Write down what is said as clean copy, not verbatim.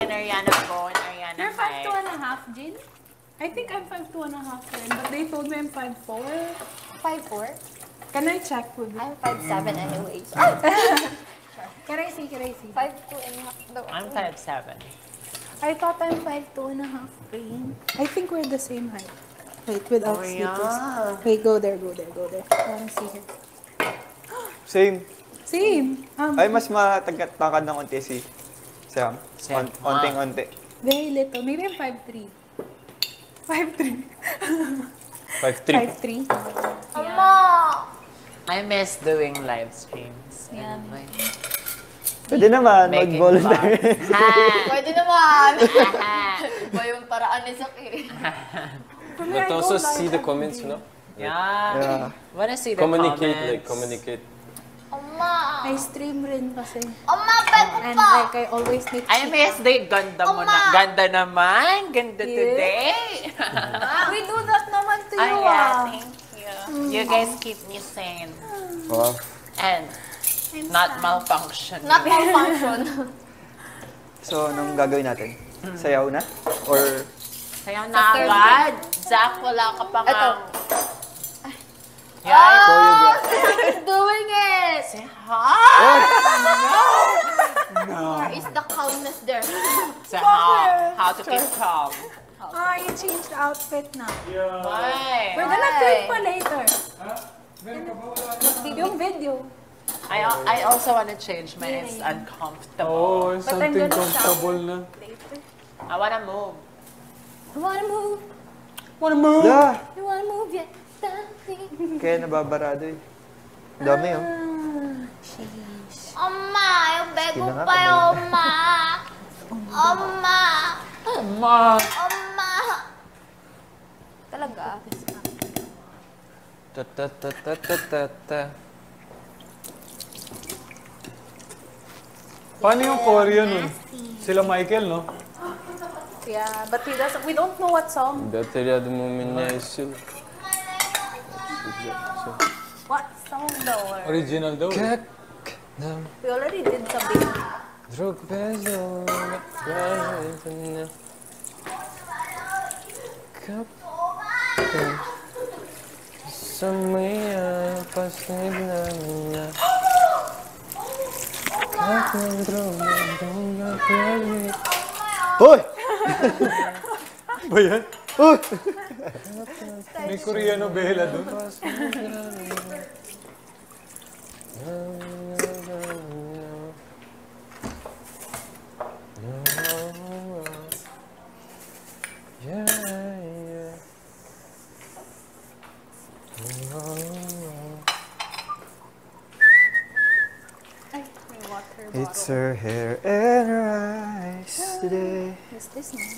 and Ariana Bo and Ariana You're 5. 5'2.5", Jin? I think I'm 5'2.5", but they told me I'm 5'4". 5'4"? Can I check with you? I'm 5'7" anyways. Can I see? 5'2.5" daw. I'm 5'7". I thought I'm 5'2.5", Rain. I think we're the same height. Wait, without sneakers. Wait, go there. I wanna see her. Same. Same. Ay, mas matangkad ng konti si Sam. Onting-onti. Very little. Maybe I'm 5'3". 5'3". 5'3". 5'3". Ama! I miss doing live streams. Yan. Pwede naman, Making mag-volunteer. Pwede naman! Iba yung paraan ni Zaki. But also see the comments, no? Yeah. Wanna see the comments? Communicate. Oma! I stream rin kasi. Oma, peko And pa! like, I always make I miss the ganda mo na. Ganda naman. Ganda today. We do that naman to you, Thank you. You guys keep me sane. Wow. And not malfunction. Not malfunction. So, anong gagawin natin? Sayaw na? Or... Sayaw na agad. Zach, wala ka pa nga. He's doing it! Say hi. Where is the calmness there? So how to keep calm. you changed outfit na. Why? We're gonna film pa later. Yung video. I also want to change mine. It's uncomfortable. Oh, something comfortable na. I want to move. You wanna move? Yeah. You wanna move yet? Kaya nababarado eh. Dami oh. Oma, yung bego Sige na nga, pa yung kamay. Oma! Talaga? Paano yung Korean nun? Sila Michael, no? Yeah, but we don't know what song. Detalhado mo minaisil. What song though? Original daw. We already did something. Drug peso. Kapten. Samaya pasnig namin na. Kapten droga, droga, permit. Hoy! Ba yan? Hoy! May Koreano Bella doon. It's her hair and her eyes today. What's this now?